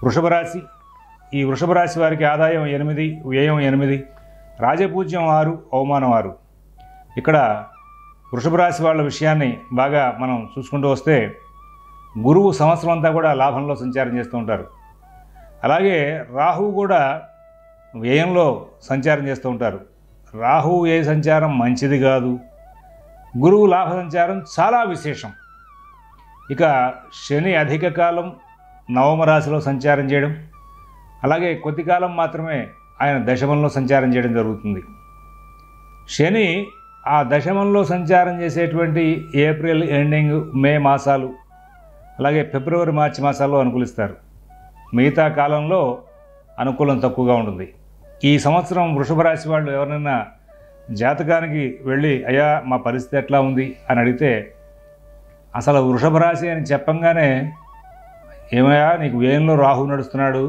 వృషభ రాశి. ఈ వృషభ రాశి వారికి ఆదాయం 8, వ్యయం 8, రాజపూజ్యం 6, అవమానం 6. ఇక్కడ వృషభ రాశి వాళ్ళ విషయాన్ని బాగా మనం చూసుకుంటూ వస్తే గురువు సంవత్సరం అంతా కూడా లాభంలో సంచారం చేస్తూ ఉంటారు. అలాగే రాహువు కూడా వ్యయంలో సంచారం చేస్తూ ఉంటారు. రాహువు వ్యయ సంచారం మంచిది కాదు, గురువు లాభ సంచారం చాలా విశేషం. ఇక శని అధిక కాలం నవమ రాశిలో సంచారం చేయడం, అలాగే కొద్ది కాలం మాత్రమే ఆయన దశమంలో సంచారం చేయడం జరుగుతుంది. శని ఆ దశమంలో సంచారం చేసేటువంటి ఏప్రిల్ ఎండింగ్, మే మాసాలు, అలాగే ఫిబ్రవరి మార్చి మాసాల్లో అనుకూలిస్తారు. మిగతా కాలంలో అనుకూలం తక్కువగా ఉంటుంది. ఈ సంవత్సరం వృషభ రాశి వాళ్ళు ఎవరైనా జాతకానికి వెళ్ళి అయ్యా మా పరిస్థితి ఎట్లా ఉంది అని అడిగితే అసలు వృషభ రాశి అని చెప్పంగానే ఏమయ్యా నీకు వ్యయంలో రాహు నడుస్తున్నాడు,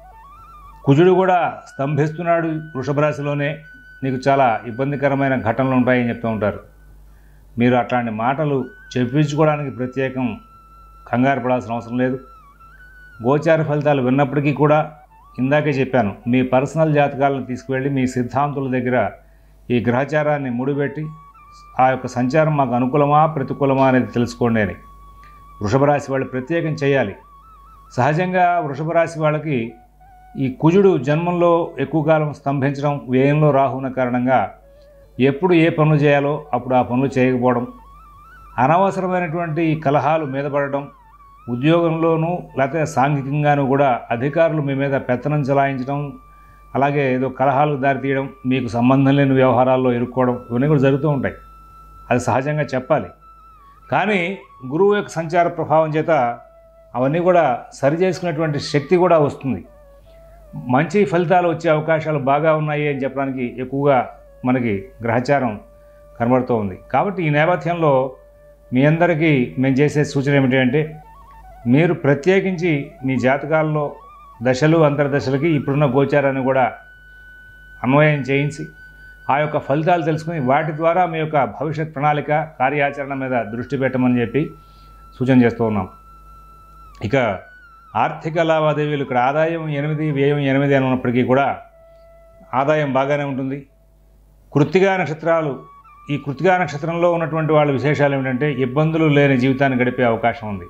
కుజుడు కూడా స్తంభిస్తున్నాడు వృషభ రాశిలోనే, నీకు చాలా ఇబ్బందికరమైన ఘటనలు ఉంటాయని చెప్తూ ఉంటారు. మీరు అట్లాంటి మాటలు చెప్పించుకోవడానికి ప్రత్యేకం కంగారు పడాల్సిన అవసరం లేదు. గోచార ఫలితాలు విన్నప్పటికీ కూడా ఇందాకే చెప్పాను, మీ పర్సనల్ జాతకాలను తీసుకువెళ్ళి మీ సిద్ధాంతుల దగ్గర ఈ గ్రహచారాన్ని ముడిపెట్టి ఆ యొక్క సంచారం మాకు అనుకూలమా ప్రతికూలమా అనేది తెలుసుకోండి అని వృషభ రాశి వాళ్ళు ప్రత్యేకం చేయాలి. సహజంగా వృషభ రాశి వాళ్ళకి ఈ కుజుడు జన్మంలో ఎక్కువ కాలం స్తంభించడం, వ్యయంలో రాహువున కారణంగా ఎప్పుడు ఏ పనులు చేయాలో అప్పుడు ఆ పనులు చేయకపోవడం, అనవసరమైనటువంటి కలహాలు మీద పడడం, ఉద్యోగంలోనూ లేకపోతే సాంఘికంగానూ కూడా అధికారులు మీ మీద పెత్తనం చెలాయించడం, అలాగే ఏదో కలహాలకు దారితీయడం, మీకు సంబంధం లేని వ్యవహారాల్లో ఇరుక్కోవడం, ఇవన్నీ కూడా జరుగుతూ ఉంటాయి. అది సహజంగా చెప్పాలి. కానీ గురువు యొక్క సంచార ప్రభావం చేత అవన్నీ కూడా సరి చేసుకునేటువంటి శక్తి కూడా వస్తుంది. మంచి ఫలితాలు వచ్చే అవకాశాలు బాగా ఉన్నాయి అని చెప్పడానికి ఎక్కువగా మనకి గ్రహచారం కనబడుతూ ఉంది. కాబట్టి ఈ నేపథ్యంలో మీ అందరికీ మేము చేసే సూచన ఏమిటంటే, మీరు ప్రత్యేకించి మీ జాతకాల్లో దశలు అంతర్దశలకి ఇప్పుడున్న గోచారాన్ని కూడా అన్వయం చేయించి ఆ యొక్క ఫలితాలు తెలుసుకుని వాటి ద్వారా మీ యొక్క భవిష్యత్ ప్రణాళిక కార్యాచరణ మీద దృష్టి పెట్టమని చెప్పి సూచన చేస్తూ ఉన్నాం. ఇక ఆర్థిక లావాదేవీలు ఇక్కడ ఆదాయం 8, వ్యయం 8 అని ఉన్నప్పటికీ కూడా ఆదాయం బాగానే ఉంటుంది. కృత్తికా నక్షత్రాలు, ఈ కృత్తికా నక్షత్రంలో ఉన్నటువంటి వాళ్ళ విశేషాలు ఏమిటంటే ఇబ్బందులు లేని జీవితాన్ని గడిపే అవకాశం ఉంది.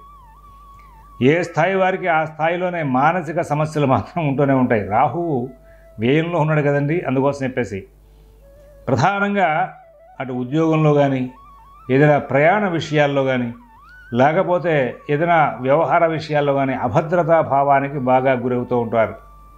ఏ స్థాయి వారికి ఆ స్థాయిలోనే మానసిక సమస్యలు మాత్రం ఉంటూనే ఉంటాయి. రాహువు వ్యయంలో ఉన్నాడు కదండి, అందుకోసం చెప్పేసి ప్రధానంగా అటు ఉద్యోగంలో కానీ ఏదైనా ప్రయాణ విషయాల్లో కానీ లేకపోతే ఏదైనా వ్యవహార విషయాల్లో కానీ అభద్రతా భావానికి బాగా గురవుతూ ఉంటారు.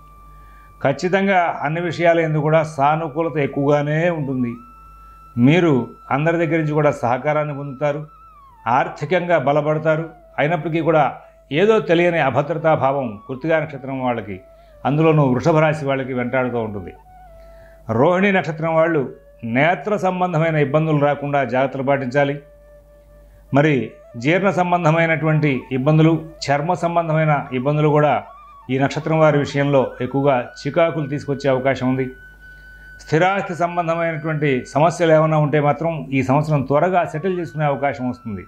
ఖచ్చితంగా అన్ని విషయాల యందు కూడా సానుకూలత ఎక్కువగానే ఉంటుంది. మీరు అందరి దగ్గర నుంచి కూడా సహకారాన్ని పొందుతారు, ఆర్థికంగా బలపడతారు. అయినప్పటికీ కూడా ఏదో తెలియని అభద్రతా భావం కృత్తికా నక్షత్రం వాళ్ళకి, అందులోనూ వృషభ రాశి వాళ్ళకి వెంటాడుతూ ఉంటుంది. రోహిణి నక్షత్రం వాళ్ళు నేత్ర సంబంధమైన ఇబ్బందులు రాకుండా జాగ్రత్తలు పాటించాలి. మరి జీర్ణ సంబంధమైనటువంటి ఇబ్బందులు, చర్మ సంబంధమైన ఇబ్బందులు కూడా ఈ నక్షత్రం వారి విషయంలో ఎక్కువగా చికాకులు తీసుకొచ్చే అవకాశం ఉంది. స్థిరాస్తి సంబంధమైనటువంటి సమస్యలు ఏమైనా ఉంటే మాత్రం ఈ సంవత్సరం త్వరగా సెటిల్ చేసుకునే అవకాశం వస్తుంది.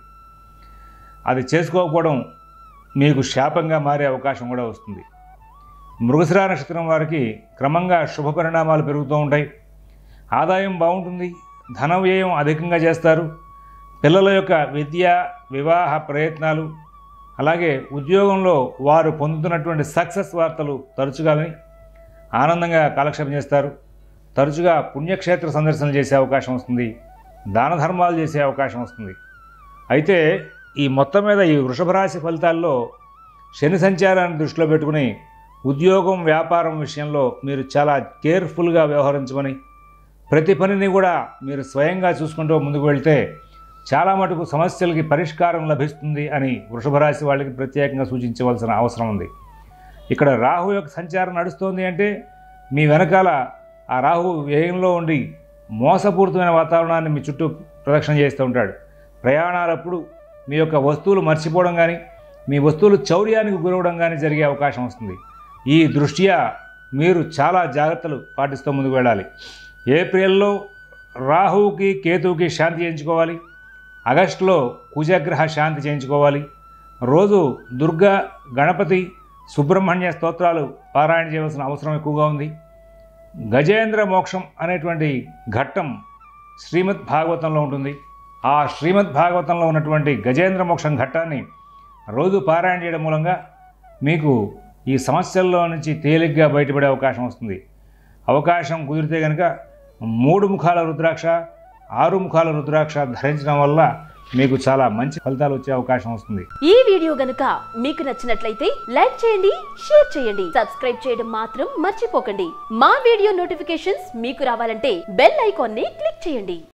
అది చేసుకోకపోవడం మీకు శాపంగా మారే అవకాశం కూడా వస్తుంది. మృగశిర నక్షత్రం వారికి క్రమంగా శుభ పరిణామాలు పెరుగుతూ ఉంటాయి. ఆదాయం బాగుంటుంది, ధన వ్యయం అధికంగా చేస్తారు. పిల్లల యొక్క విద్య, వివాహ ప్రయత్నాలు, అలాగే ఉద్యోగంలో వారు పొందుతున్నటువంటి సక్సెస్ వార్తలు తరచుగా ఆనందంగా కాలక్షేపం చేస్తారు. తరచుగా పుణ్యక్షేత్ర సందర్శనలు చేసే అవకాశం వస్తుంది, దాన ధర్మాలు చేసే అవకాశం వస్తుంది. అయితే ఈ మొత్తం మీద ఈ వృషభ రాశి ఫలితాల్లో శని సంచారాన్ని దృష్టిలో పెట్టుకుని ఉద్యోగం, వ్యాపారం విషయంలో మీరు చాలా కేర్ఫుల్గా వ్యవహరించమని, ప్రతి పనిని కూడా మీరు స్వయంగా చూసుకుంటూ ముందుకు వెళ్తే చాలా మటుకు సమస్యలకి పరిష్కారం లభిస్తుంది అని వృషభ రాశి వాళ్ళకి ప్రత్యేకంగా సూచించవలసిన అవసరం ఉంది. ఇక్కడ రాహు యొక్క సంచారం నడుస్తోంది అంటే మీ వెనకాల ఆ రాహు వ్యయంలో ఉండి మోసపూరితమైన వాతావరణాన్ని మీ చుట్టూ ప్రదక్షిణ చేస్తూ ఉంటాడు. ప్రయాణాలప్పుడు మీ యొక్క వస్తువులు మర్చిపోవడం కానీ, మీ వస్తువులు చౌర్యానికి గురవడం కానీ జరిగే అవకాశం వస్తుంది. ఈ దృష్ట్యా మీరు చాలా జాగ్రత్తలు పాటిస్తూ ముందుకు వెళ్ళాలి. ఏప్రిల్లో రాహువుకి కేతువుకి శాంతి చేయించుకోవాలి. ఆగస్టులో కుజగ్రహ శాంతి చేయించుకోవాలి. రోజు దుర్గా, గణపతి, సుబ్రహ్మణ్య స్తోత్రాలు పారాయణ చేయవలసిన అవసరం ఎక్కువగా ఉంది. గజేంద్ర మోక్షం అనేటువంటి ఘట్టం శ్రీమద్ భాగవతంలో ఉంటుంది. ఆ శ్రీమద్ భాగవతంలో ఉన్నటువంటి గజేంద్ర మోక్షం ఘట్టాన్ని రోజు పారాయణ చేయడం మూలంగా మీకు ఈ సమస్యల్లో నుంచి తేలిగ్గా బయటపడే అవకాశం వస్తుంది. అవకాశం కుదిరితే కనుక 3 ముఖాల రుద్రాక్ష, 6 ముఖాల రుద్రాక్ష ధరించడం వల్ల మీకు చాలా మంచి ఫలితాలు వచ్చే అవకాశం వస్తుంది. ఈ వీడియో గనుక మీకు నచ్చినట్లయితే లైక్ చేయండి, షేర్ చేయండి, సబ్స్క్రైబ్ చేయడం మాత్రం మర్చిపోకండి. మా వీడియో నోటిఫికేషన్స్ మీకు రావాలంటే బెల్ ఐకాన్ ని క్లిక్ చేయండి.